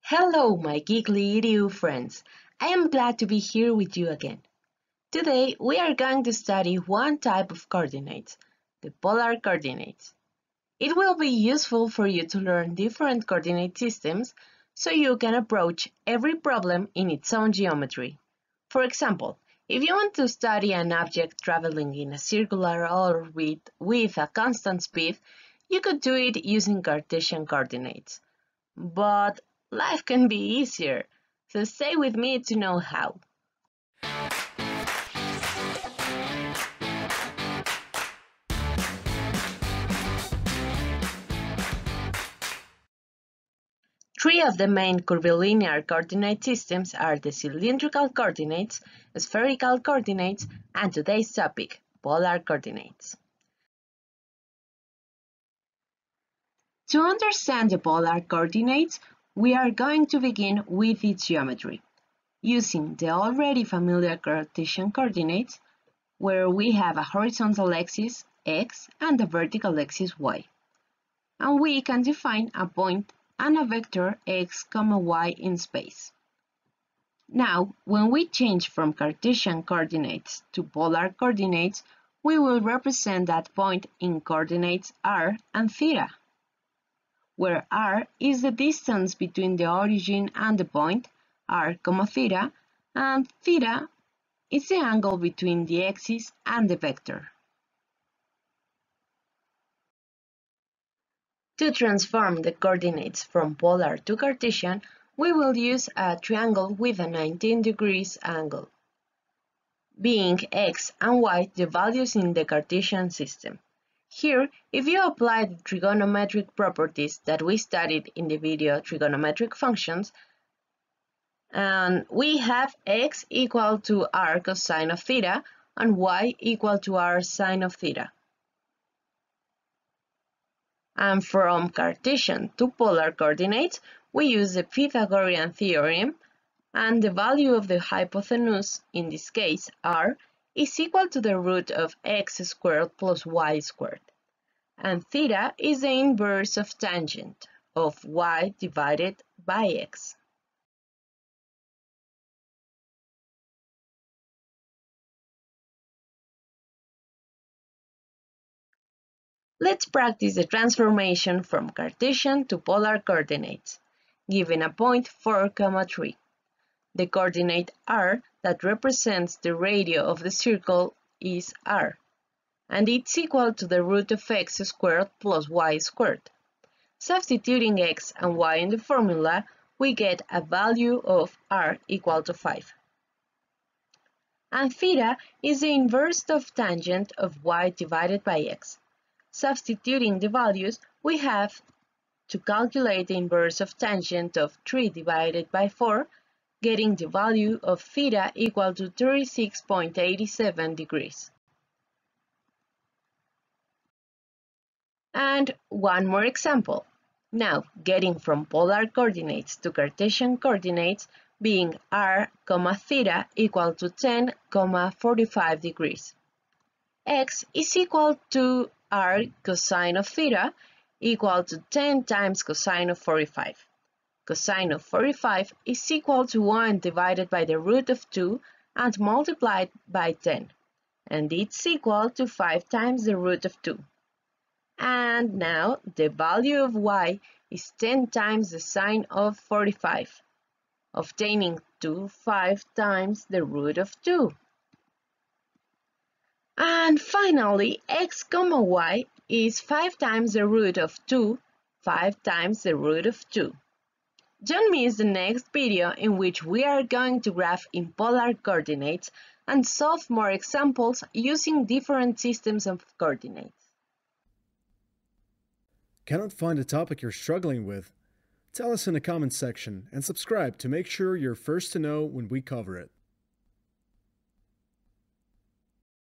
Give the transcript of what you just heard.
Hello, my GeeklyEDU friends. I am glad to be here with you again. Today, we are going to study one type of coordinates, the polar coordinates. It will be useful for you to learn different coordinate systems so you can approach every problem in its own geometry. For example, if you want to study an object traveling in a circular orbit with a constant speed, you could do it using Cartesian coordinates. But life can be easier, so stay with me to know how. Three of the main curvilinear coordinate systems are the cylindrical coordinates, spherical coordinates, and today's topic, polar coordinates. To understand the polar coordinates, we are going to begin with its geometry, using the already familiar Cartesian coordinates, where we have a horizontal axis, x, and a vertical axis, y. And we can define a point and a vector x, y in space. Now, when we change from Cartesian coordinates to polar coordinates, we will represent that point in coordinates r and theta, where r is the distance between the origin and the point, r, theta, and theta is the angle between the axis and the vector. To transform the coordinates from polar to Cartesian, we will use a triangle with a 19 degrees angle, being x and y the values in the Cartesian system. Here, if you apply the trigonometric properties that we studied in the video Trigonometric Functions, and we have x equal to r cosine of theta and y equal to r sine of theta. And from Cartesian to polar coordinates, we use the Pythagorean theorem, and the value of the hypotenuse, in this case r, is equal to the root of x squared plus y squared. And theta is the inverse of tangent of y divided by x. Let's practice the transformation from Cartesian to polar coordinates, given a point 4, 3. The coordinate r that represents the radius of the circle is r, and it's equal to the root of x squared plus y squared. Substituting x and y in the formula, we get a value of r equal to 5. And theta is the inverse of tangent of y divided by x. Substituting the values, we have to calculate the inverse of tangent of 3 divided by 4, getting the value of theta equal to 36.87 degrees. And one more example. Now, getting from polar coordinates to Cartesian coordinates, being r, theta equal to 10,45 degrees. X is equal to r cosine of theta equal to 10 times cosine of 45. Cosine of 45 is equal to 1 divided by the root of 2 and multiplied by 10, and it's equal to 5 times the root of 2. And now the value of y is 10 times the sine of 45, obtaining 5 times the root of 2. And finally, x, y is 5 times the root of 2, 5 times the root of 2. Don't miss the next video in which we are going to graph in polar coordinates and solve more examples using different systems of coordinates. Cannot find a topic you're struggling with? Tell us in the comments section and subscribe to make sure you're first to know when we cover it.